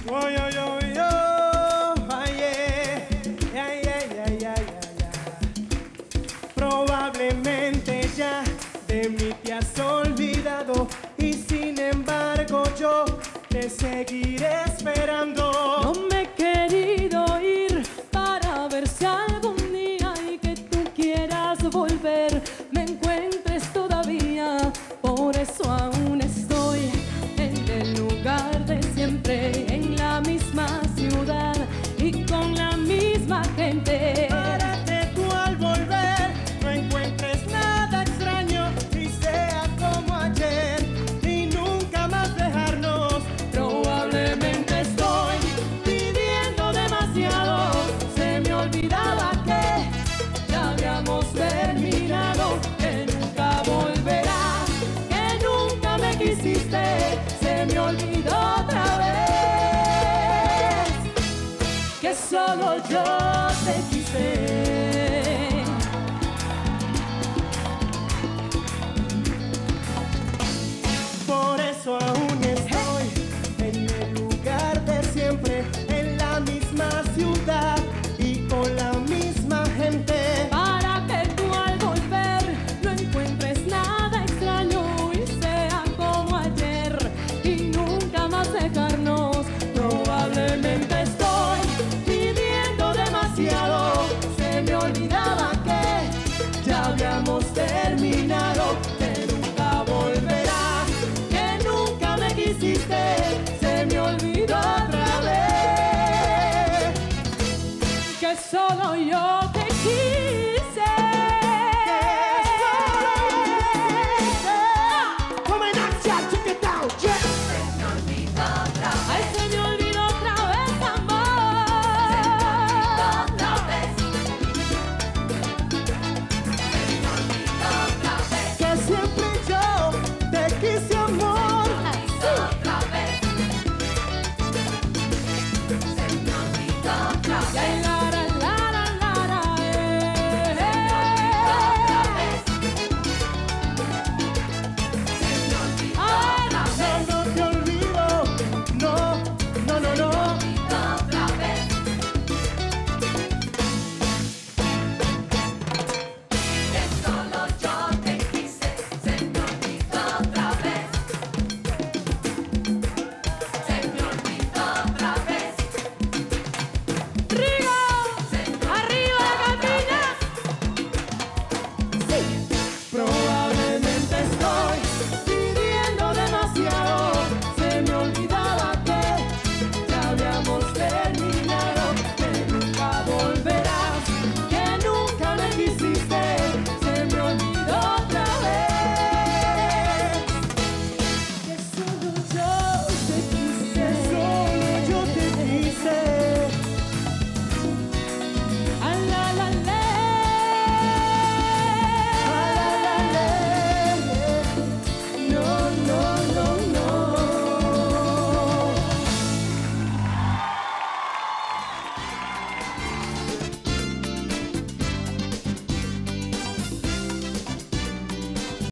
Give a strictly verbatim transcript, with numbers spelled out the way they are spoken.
Oh, yo, yo, yo, ay, yeah, yeah, yeah, yeah, yeah, yeah. Probablemente ya de mí te has olvidado y sin embargo yo te seguiré esperando. No me he querido ir para ver si algún día y que tú quieras volver me encuentres todavía. Por eso aún estoy en el lugar de siempre, en la misma ciudad y con la misma gente. Para que tú al volver no encuentres nada extraño y sea como ayer y nunca más dejarnos. Probablemente estoy pidiendo demasiado. Se me olvidaba que ya habíamos terminado, que nunca volverás, que nunca me quisiste. Se me olvidó otra vez que solo yo